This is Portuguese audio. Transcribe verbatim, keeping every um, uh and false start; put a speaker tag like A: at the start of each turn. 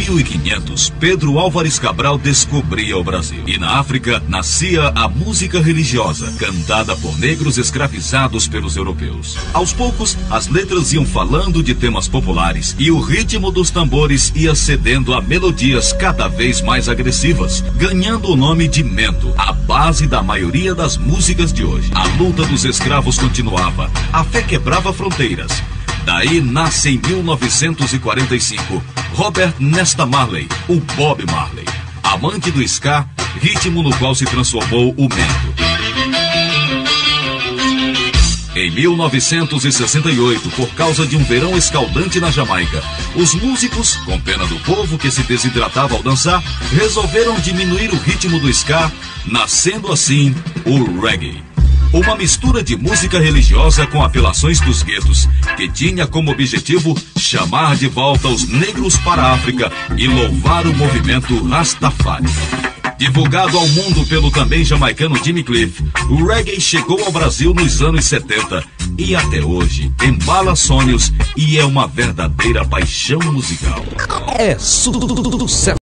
A: mil e quinhentos, Pedro Álvares Cabral descobria o Brasil. E na África nascia a música religiosa, cantada por negros escravizados pelos europeus. Aos poucos, as letras iam falando de temas populares e o ritmo dos tambores ia cedendo a melodias cada vez mais agressivas, ganhando o nome de mento, a base da maioria das músicas de hoje. A luta dos escravos continuava, a fé quebrava fronteiras. Daí nasce em mil novecentos e quarenta e cinco Robert Nesta Marley, o Bob Marley, amante do ska, ritmo no qual se transformou o mento. Em mil novecentos e sessenta e oito, por causa de um verão escaldante na Jamaica, os músicos, com pena do povo que se desidratava ao dançar, resolveram diminuir o ritmo do ska, nascendo assim o reggae. Uma mistura de música religiosa com apelações dos guetos, que tinha como objetivo chamar de volta os negros para a África e louvar o movimento Rastafari. Divulgado ao mundo pelo também jamaicano Jimmy Cliff, o reggae chegou ao Brasil nos anos setenta e até hoje embala sonhos e é uma verdadeira paixão musical.
B: É sucesso.